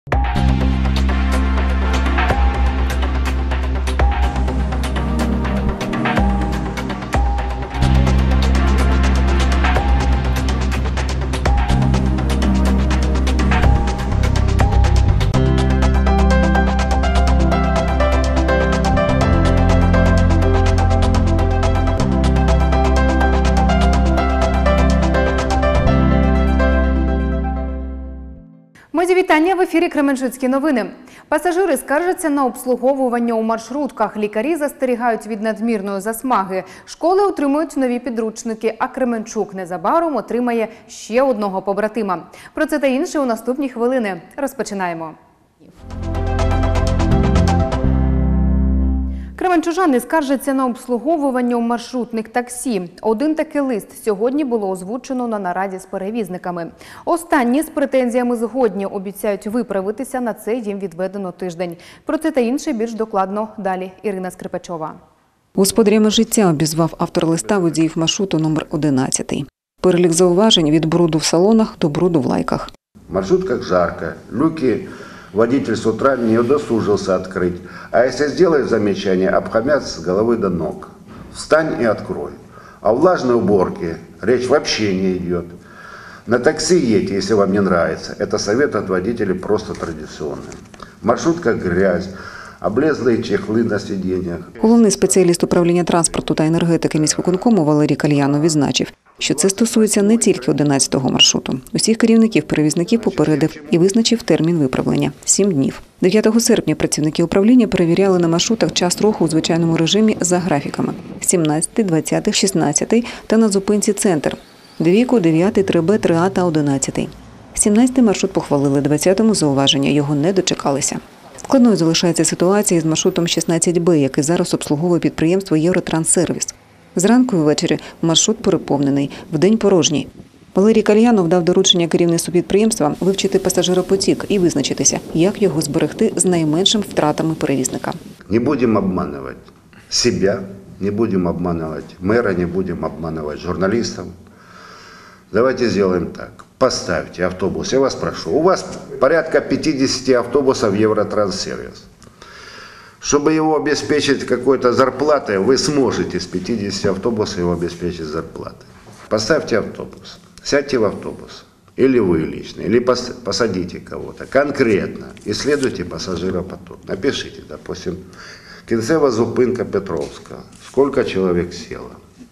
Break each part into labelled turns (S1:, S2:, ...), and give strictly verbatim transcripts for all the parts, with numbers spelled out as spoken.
S1: Мої вітання, в ефірі Кременчуцькі новини. Пасажири скаржаться на обслуговування у маршрутках, лікарі застерігають від надмірної засмаги, школи отримують нові підручники, а Кременчук незабаром отримає ще одного побратима. Про це та інше у наступні хвилини. Розпочинаємо. Кременчужани скаржаться на обслуговування у маршрутних таксі. Один такий лист сьогодні було озвучено на нараді з перевізниками. Останні з претензіями згодні, обіцяють виправитися, на це їм відведено тиждень. Про це та інше більш докладно далі. Ірина Скрипачова.
S2: Господарями життя обізвав автор листа водіїв маршруту номер одинадцять. Перелік зауважень від бруду в салонах до бруду в лайках.
S3: В маршрутках жарко, люки водитель с утра не удосужился открыть. А если сделает замечание, обхамят с головы до ног. Встань и открой. О влажной уборке речь вообще не идет. На такси едьте, если вам не нравится. Это совет от водителей просто традиционный. В маршрутках грязь, облезлые чехли на сидіннях.
S2: Головний спеціаліст управління транспорту та енергетики міськвиконкому Валерій Кальянов відзначив, що це стосується не тільки одинадцятого маршруту. Усіх керівників-перевізників попередив і визначив термін виправлення – сім днів. дев'ятого серпня працівники управління перевіряли на маршрутах час руху у звичайному режимі за графіками – сімнадцятий, двадцятий, шістнадцятий та на зупинці «Центр» – двійку, дев'ятий, три Б, три А та одинадцятий. сімнадцятий маршрут похвалили, двадцятому зауваження, його не дочекалися. Складною залишається ситуація з маршрутом шістнадцять Б, який зараз обслуговує підприємство «Євротранссервіс». Зранку і ввечері маршрут переповнений, вдень порожній. Валерій Кальянов дав доручення керівництву підприємства вивчити пасажиропотік і визначитися, як його зберегти з найменшим втратами перевізника.
S3: Не будемо обманувати себе, не будемо обманувати мера, не будемо обманувати журналістів. Давайте зробимо так. Поставьте автобус, я вас прошу. У вас порядка пятидесяти автобусов Евротранссервис. Чтобы его обеспечить какой-то зарплатой, вы сможете с пятидесяти автобусов его обеспечить зарплатой. Поставьте автобус, сядьте в автобус, или вы лично, или посадите кого-то конкретно, исследуйте пассажиропоток. Напишите, допустим, кінцева зупинка Петровская, сколько человек село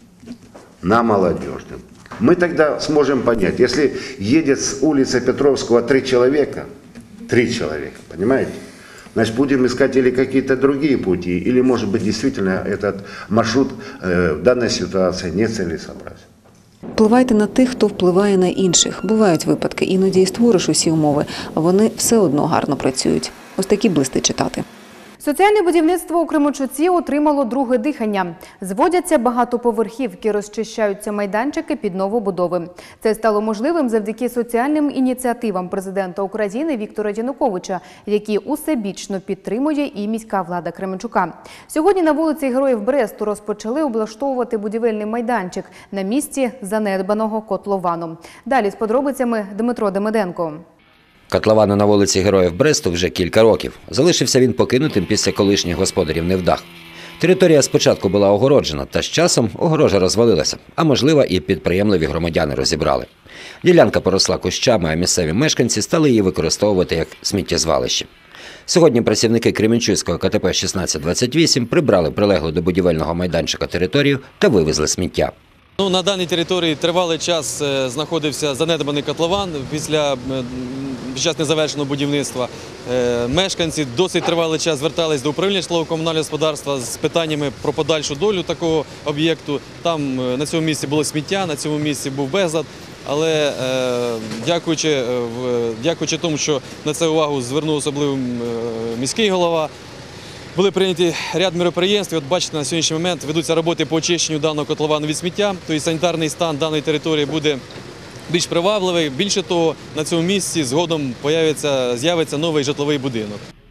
S3: на Молодежном. Мы тогда сможем понять, если едет с улицы Петровского три человека, три человека, понимаете? Значит, будем искать или какие-то другие пути, или, может быть, действительно этот маршрут э, в данной ситуации нецелесообразен.
S2: Впливайте на тих, хто впливає на інших. Бувають випадки, іноді і створиш усі умови, а вони все одно гарно працюють. Ось такі блисти читати.
S1: Соціальне будівництво у Кременчуці отримало друге дихання. Зводяться багатоповерхівки, розчищаються майданчики під новобудови. Це стало можливим завдяки соціальним ініціативам президента України Віктора Януковича, які усебічно підтримує і міська влада Кременчука. Сьогодні на вулиці Героїв Бресту розпочали облаштовувати будівельний майданчик на місці занедбаного котловану. Далі з подробицями Дмитро Демиденко.
S4: Котловану на вулиці Героїв Бресту вже кілька років. Залишився він покинутим після колишніх господарів невдах. Територія спочатку була огороджена, та з часом огорожа розвалилася, а можливо і підприємливі громадяни розібрали. Ділянка поросла кущами, а місцеві мешканці стали її використовувати як сміттєзвалище. Сьогодні працівники Кременчуцького ка те пе шістнадцять двадцять вісім прибрали прилеглу до будівельного майданчика територію та вивезли сміття.
S5: Ну, на даній території тривалий час знаходився занедбаний котлован після під час незавершеного будівництва. Мешканці досить тривалий час звертались до управління житлово-комунального господарства з питаннями про подальшу долю такого об'єкту. Там на цьому місці було сміття, на цьому місці був безлад. Але дякуючи, дякуючи тому, що на це увагу звернув особливо міський голова, були прийняті ряд мероприємств. От бачите, на сьогоднішній момент ведуться роботи по очищенню даного котловану від сміття. Тобто санітарний стан даної території буде більш привабливий. Більше того, на цьому місці згодом з'явиться новий житловий будинок.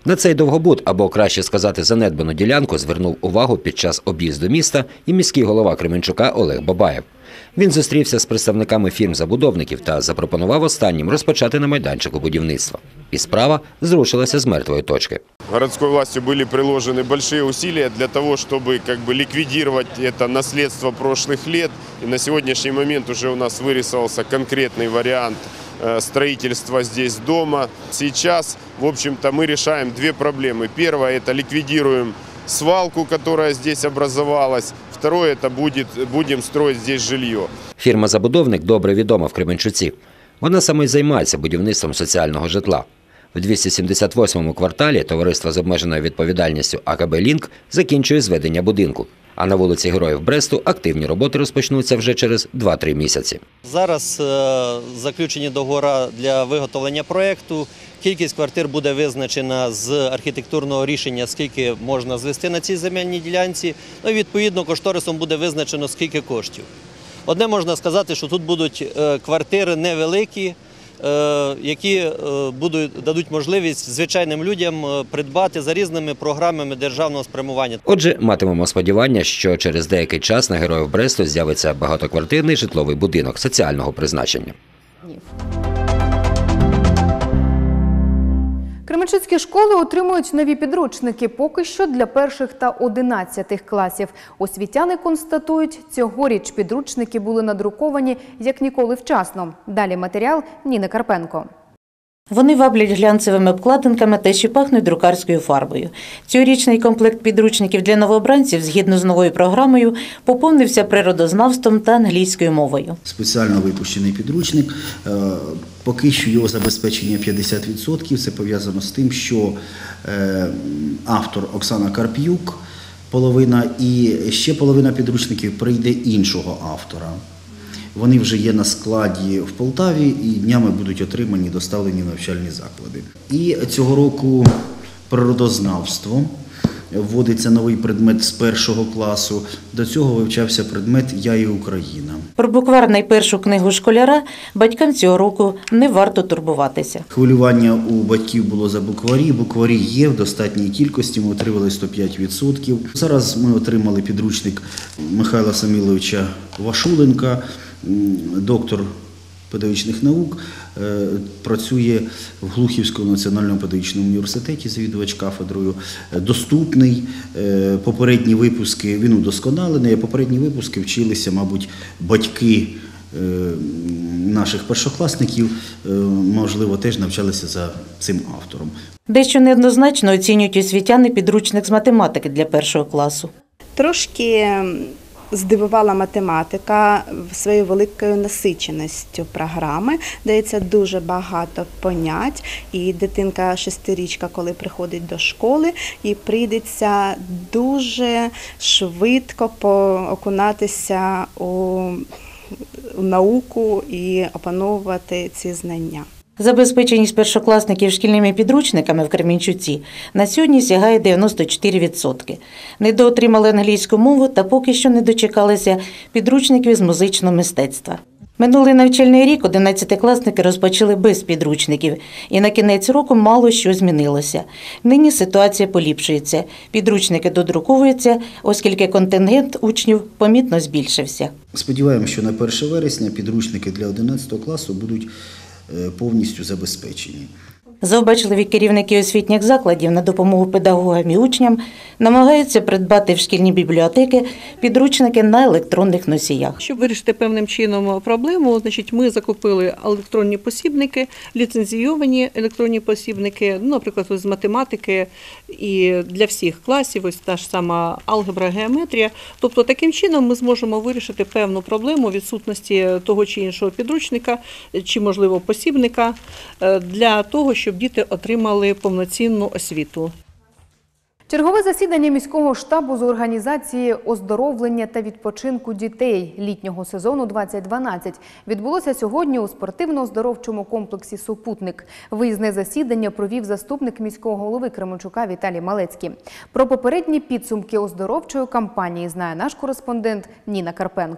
S4: На цей довгобуд, або краще сказати занедбану ділянку, звернув увагу під час об'їзду міста і міський голова Кременчука Олег Бабаєв. Він зустрівся з представниками фірм-забудовників та запропонував останнім розпочати на майданчику будівництва. І справа зрушилася з мертвої точки.
S6: Городской властью были приложены большие усилия для того, чтобы как бы ликвидировать это наследство прошлых лет. И на сегодняшний момент уже у нас вырисовался конкретный вариант строительства здесь дома. Сейчас, в общем-то, мы решаем две проблемы. Первое – это ликвидируем свалку, которая здесь образовалась. Второе – это будет, будем строить здесь жилье.
S4: Фірма-забудовник добре відома в Кременчуці. Вона саме й займається будівництвом соціального житла. В двісті сімдесят восьмому кварталі товариство з обмеженою відповідальністю А К Б «Лінк» закінчує зведення будинку. А на вулиці Героїв Бресту активні роботи розпочнуться вже через два-три місяці.
S7: Зараз е, заключені договори для виготовлення проєкту. Кількість квартир буде визначена з архітектурного рішення, скільки можна звести на цій земельній ділянці. Ну і відповідно кошторисом буде визначено, скільки коштів. Одне можна сказати, що тут будуть е, квартири невеликі, які будуть, дадуть можливість звичайним людям придбати за різними програмами державного спрямування.
S4: Отже, матимемо сподівання, що через деякий час на Героїв Бресту з'явиться багатоквартирний житловий будинок соціального призначення.
S1: Кременчуцькі школи отримують нові підручники поки що для перших та одинадцятих класів. Освітяни констатують, цьогоріч підручники були надруковані як ніколи вчасно. Далі матеріал Ніни Карпенко.
S8: Вони ваблять глянцевими обкладинками та ще пахнуть друкарською фарбою. Цьогорічний комплект підручників для новобранців, згідно з новою програмою, поповнився природознавством та англійською мовою.
S9: Спеціально випущений підручник. Поки що його забезпечення п'ятдесят відсотків. Це пов'язано з тим, що автор Оксана Карп'юк, половина, і ще половина підручників прийде іншого автора. Вони вже є на складі в Полтаві і днями будуть отримані, доставлені в навчальні заклади. І цього року природознавство. Вводиться новий предмет з першого класу. До цього вивчався предмет «Я і Україна».
S8: Про буквар найпершу книгу школяра батькам цього року не варто турбуватися.
S9: Хвилювання у батьків було за букварі. Букварі є в достатній кількості, ми отримали сто п'ять відсотків. Зараз ми отримали підручник Михайла Саміловича Вашуленка, доктор педагогічних наук, працює в Глухівському національному педагогічному університеті, завідувач кафедрою, доступний. Попередні випуски, він удосконалений, а попередні випуски вчилися, мабуть, батьки наших першокласників, можливо, теж навчалися за цим автором.
S8: Дещо неоднозначно оцінюють освітяни підручник з математики для першого класу.
S10: Трошки здивувала математика своєю великою насиченістю програми. Дається дуже багато понять, і дитинка шестирічка, коли приходить до школи, їй прийдеться дуже швидко окунатися у науку і опановувати ці знання.
S8: Забезпеченість першокласників шкільними підручниками в Кременчуці на сьогодні сягає дев'яносто чотири відсотки. Недоотримали англійську мову та поки що не дочекалися підручників з музичного мистецтва. Минулий навчальний рік одинадцятикласники розпочали без підручників, і на кінець року мало що змінилося. Нині ситуація поліпшується, підручники додруковуються, оскільки контингент учнів помітно збільшився.
S9: Сподіваємося, що на перше вересня підручники для одинадцятого класу будуть повністю забезпечені.
S8: Завбачливі керівники освітніх закладів на допомогу педагогам і учням намагаються придбати в шкільні бібліотеки підручники на електронних носіях.
S11: Щоб вирішити певним чином проблему, значить, ми закупили електронні посібники, ліцензійовані електронні посібники, ну, наприклад, з математики і для всіх класів, ось та ж сама алгебра, геометрія. Тобто таким чином ми зможемо вирішити певну проблему відсутності того чи іншого підручника, чи, можливо, посібника для того, щоб щоб діти отримали повноцінну освіту.
S1: Чергове засідання міського штабу з організації оздоровлення та відпочинку дітей літнього сезону двадцять дванадцять відбулося сьогодні у спортивно-оздоровчому комплексі «Супутник». Виїзне засідання провів заступник міського голови Кременчука Віталій Малецький. Про попередні підсумки оздоровчої кампанії знає наш кореспондент Ніна Карпенко.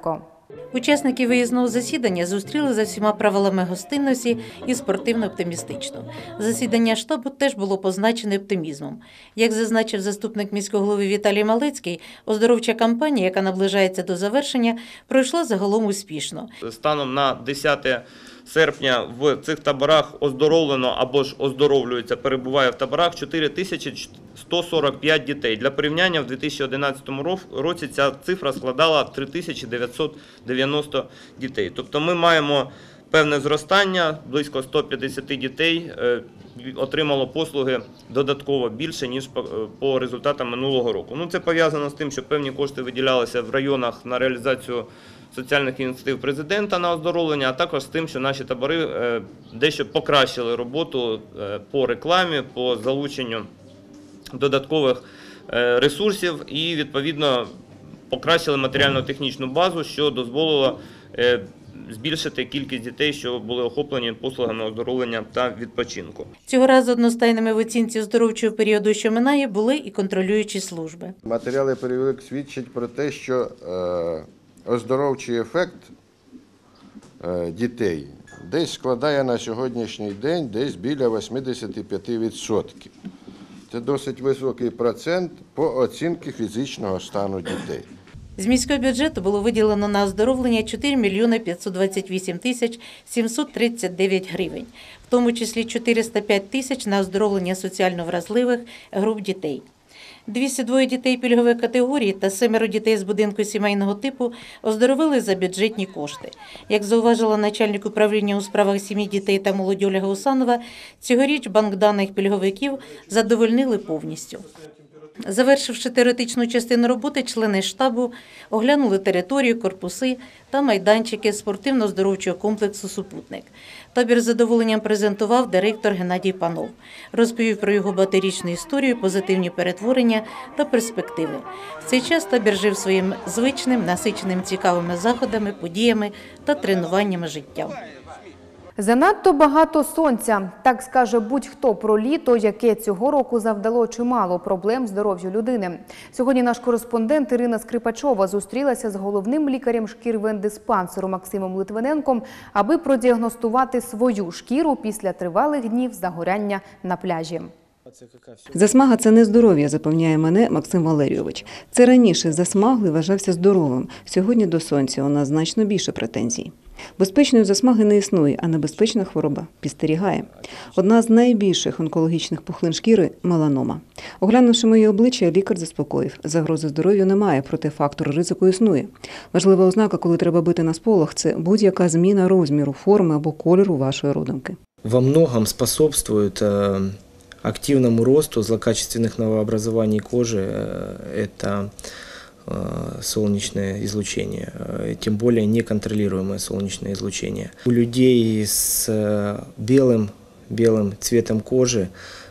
S8: Учасники виїзного засідання зустріли за всіма правилами гостинності і спортивно-оптимістично. Засідання штабу теж було позначене оптимізмом. Як зазначив заступник міського голови Віталій Малецький, оздоровча кампанія, яка наближається до завершення, пройшла загалом успішно.
S12: Станом на десяте серпня в цих таборах оздоровлено або ж оздоровлюється, перебуває в таборах чотири тисячі сто сорок п'ять дітей. Для порівняння в дві тисячі одинадцятому році ця цифра складала три тисячі дев'ятсот дев'яносто дітей. Тобто ми маємо певне зростання, близько ста п'ятдесяти дітей отримало послуги додатково більше, ніж по результатам минулого року. Ну, це пов'язано з тим, що певні кошти виділялися в районах на реалізацію соціальних ініціатив президента на оздоровлення, а також з тим, що наші табори дещо покращили роботу по рекламі, по залученню додаткових ресурсів і, відповідно, покращили матеріально-технічну базу, що дозволило збільшити кількість дітей, що були охоплені послугами оздоровлення та відпочинку.
S8: Цього разу одностайними в оцінці оздоровчого періоду, що минає, були і контролюючі служби.
S13: Матеріали перевірок свідчать про те, що е, оздоровчий ефект е, дітей десь складає на сьогоднішній день десь біля вісімдесят п'ять відсотків. Це досить високий процент по оцінці фізичного стану дітей.
S8: З міського бюджету було виділено на оздоровлення чотири мільйони п'ятсот двадцять вісім тисяч сімсот тридцять дев'ять гривень, в тому числі чотириста п'ять тисяч на оздоровлення соціально вразливих груп дітей. двісті два дітей пільгової категорії та семеро дітей з будинку сімейного типу оздоровили за бюджетні кошти. Як зауважила начальник управління у справах сім'ї, дітей та молоді Ольга Усанова, цьогоріч банк даних пільговиків задовольнили повністю. Завершивши теоретичну частину роботи, члени штабу оглянули територію, корпуси та майданчики спортивно-оздоровчого комплексу «Супутник». Табір з задоволенням презентував директор Геннадій Панов. Розповів про його багаторічну історію, позитивні перетворення та перспективи. В цей час табір жив своїм звичним, насиченим цікавими заходами, подіями та тренуваннями життям.
S1: Занадто багато сонця. Так скаже будь-хто про літо, яке цього року завдало чимало проблем здоров'ю людини. Сьогодні наш кореспондент Ірина Скрипачова зустрілася з головним лікарем шкір-вендиспансеру Максимом Литвиненком, аби продіагностувати свою шкіру після тривалих днів загоряння на пляжі.
S2: Засмага – це не здоров'я, запевняє мене Максим Валерійович. Це раніше засмаглий вважався здоровим. Сьогодні до сонця у нас значно більше претензій. Безпечної засмаги не існує, а небезпечна хвороба підстерігає. Одна з найбільших онкологічних пухлин шкіри – меланома. Оглянувши моє обличчя, лікар заспокоїв. Загрози здоров'ю немає, проте фактор ризику існує. Важлива ознака, коли треба бити на сполох – це будь-яка зміна розміру, форми або кольору вашої родинки.
S14: Во многом способствует активному росту злокачественных новообразований кожи – это солнечное излучение, тем более неконтролируемое солнечное излучение. У людей с белым, белым цветом кожи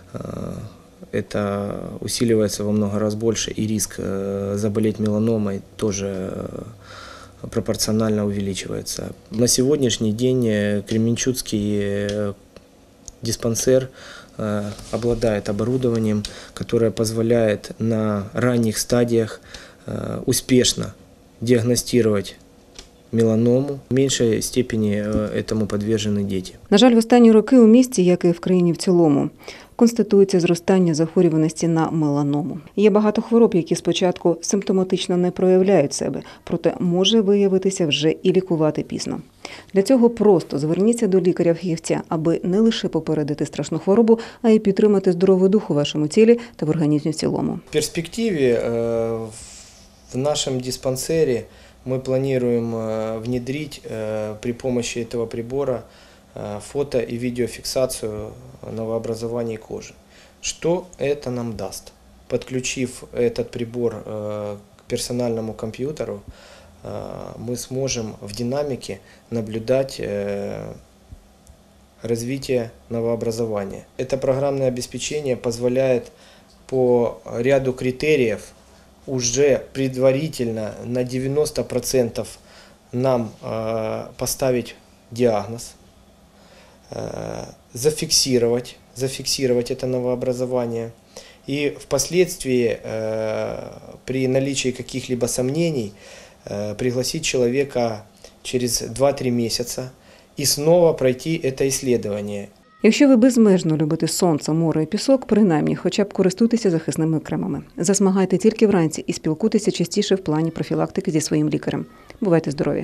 S14: это усиливается во много раз больше, и риск заболеть меланомой тоже пропорционально увеличивается. На сегодняшний день Кременчуцкий диспансер обладает оборудованием, которое позволяет на ранних стадиях успешно диагностировать меланому. В меншій степені цьому підтверджені діти.
S2: На жаль, в останні роки у місті, як і в країні в цілому, констатується зростання захворюваності на меланому. Є багато хвороб, які спочатку симптоматично не проявляють себе, проте може виявитися вже і лікувати пізно. Для цього просто зверніться до лікаря-фахівця, аби не лише попередити страшну хворобу, а й підтримати здоровий дух у вашому тілі та в організмі в цілому.
S14: В перспективі в нашем диспансере мы планируем внедрить при помощи этого прибора фото- и видеофиксацию новообразований кожи. Что это нам даст? Подключив этот прибор к персональному компьютеру, мы сможем в динамике наблюдать развитие новообразования. Это программное обеспечение позволяет по ряду критериев уже предварительно на девяносто процентов нам э, поставить диагноз, э, зафиксировать, зафиксировать это новообразование. И впоследствии э, при наличии каких-либо сомнений э, пригласить человека через два-три месяца и снова пройти это исследование.
S2: Якщо ви безмежно любите сонце, море і пісок, принаймні хоча б користуйтеся захисними кремами. Засмагайте тільки вранці і спілкуйтеся частіше в плані профілактики зі своїм лікарем. Бувайте здорові!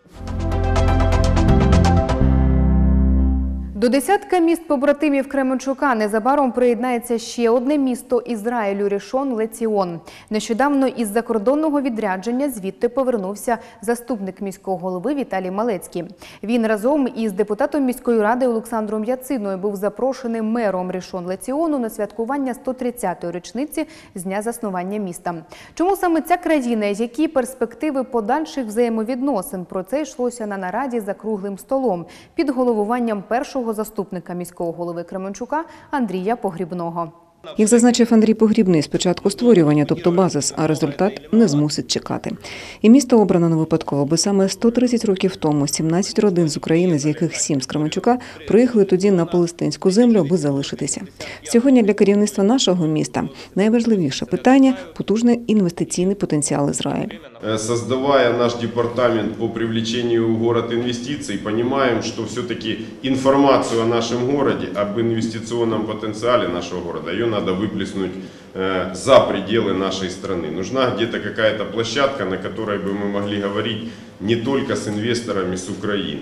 S1: До десятка міст-побратимів Кременчука незабаром приєднається ще одне місто Ізраїлю – Рішон Ле-Ціон. Нещодавно із закордонного відрядження звідти повернувся заступник міського голови Віталій Малецький. Він разом із депутатом міської ради Олександром Яциною був запрошений мером Рішон Ле-Ціону на святкування сто тридцятої річниці з дня заснування міста. Чому саме ця країна, які перспективи подальших взаємовідносин? Про це йшлося на нараді за круглим столом під головуванням першого заступника міського голови Кременчука Андрія Погрібного.
S2: Як зазначив Андрій Погрібний, спочатку створювання, тобто базис, а результат не змусить чекати. І місто обрано не випадково, бо саме сто тридцять років тому сімнадцять родин з України, з яких сім з Кременчука, приїхали тоді на палестинську землю, аби залишитися. Сьогодні для керівництва нашого міста найважливіше питання – потужний інвестиційний потенціал Ізраїлю.
S6: Создавая наш департамент по привлечению в город инвестиций, понимаем, что все-таки информацию о нашем городе, об инвестиционном потенциале нашего города, ее надо выплеснуть э, за пределы нашей страны. Нужна где-то какая-то площадка, на которой бы мы могли говорить не только с инвесторами с Украины.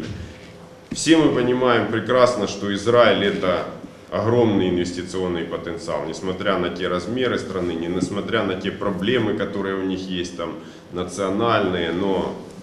S6: Все мы понимаем прекрасно, что Израиль – это огромный инвестиционный потенциал, несмотря на те размеры страны, несмотря на те проблемы, которые у них есть там национальные, но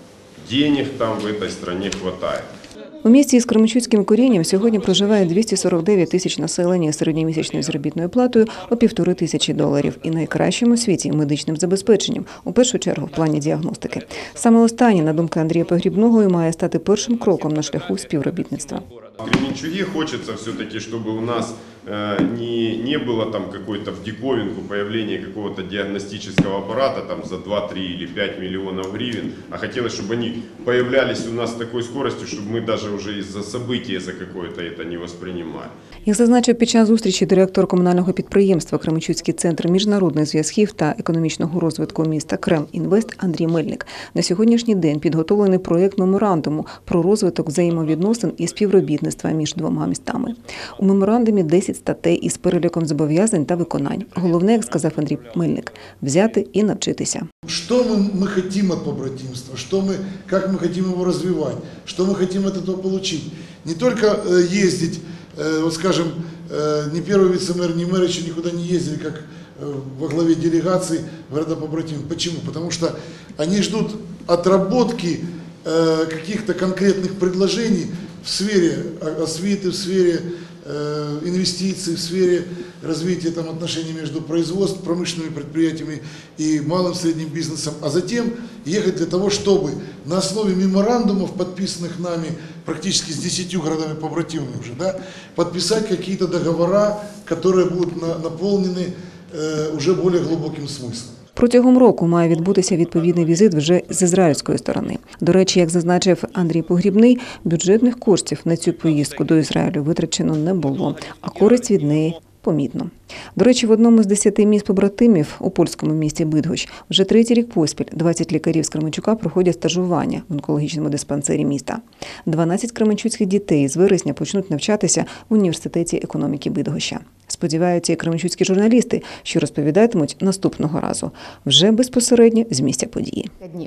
S6: денег там в этой стране хватает.
S2: У місті із кременчуцьким корінням сьогодні проживає двісті сорок дев'ять тисяч населення з середньомісячною заробітною платою у півтори тисячі доларів і найкращим у світі медичним забезпеченням, у першу чергу в плані діагностики. Саме останнє, на думку Андрія Погрібного, і має стати першим кроком на шляху співробітництва.
S6: В Кременчуге хочется все-таки, чтобы у нас э, не, не было там какой-то в диковинку появления какого-то диагностического аппарата там за два-три или пять миллионов гривен, а хотелось, чтобы они появлялись у нас с такой скоростью, чтобы мы даже уже из-за события за какое-то это не воспринимали.
S2: Як зазначив під час зустрічі директор комунального підприємства Кременчуцький центр міжнародних зв'язків та економічного розвитку міста Кремінвест Андрій Мельник, на сьогоднішній день підготовлений проєкт меморандуму про розвиток взаємовідносин і співробітництва між двома містами. У меморандумі десять статей із переліком зобов'язань та виконань. Головне, як сказав Андрій Мельник, взяти і навчитися.
S15: Що ми, ми хочемо від побратимства, що ми, як ми хочемо його розвивати, що ми хочемо від цього отримати. Не тільки їздити, вот скажем, ни первый вице-мэр, ни мэр еще никуда не ездили, как во главе делегации города побратимов. Почему? Потому что они ждут отработки каких-то конкретных предложений в сфере освиты, в сфере инвестиций, в сфере развития там, отношений между производством, промышленными предприятиями и малым и средним бизнесом, а затем ехать для того, чтобы на основе меморандумов, подписанных нами практически с десятью городами-побратимами уже, да, подписать какие-то договора, которые будут на, наполнены э, уже более глубоким смыслом.
S2: Протягом року має відбутися відповідний візит вже з ізраїльської сторони. До речі, як зазначив Андрій Погрібний, бюджетних коштів на цю поїздку до Ізраїлю витрачено не було, а користь від неї помітно. До речі, в одному з десяти міст-побратимів у польському місті Бидгощ вже третій рік поспіль двадцять лікарів з Кременчука проходять стажування в онкологічному диспансері міста. дванадцять кременчуцьких дітей з вересня почнуть навчатися в університеті економіки Бидгоща. Сподіваються і кременчуцькі журналісти, що розповідатимуть наступного разу вже безпосередньо з місця події.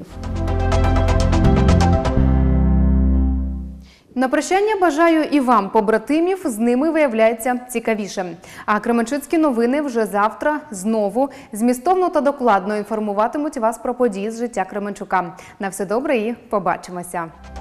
S1: На прощання бажаю і вам, побратимів, з ними виявляється цікавіше. А кременчуцькі новини вже завтра знову змістовно та докладно інформуватимуть вас про події з життя Кременчука. На все добре і побачимося!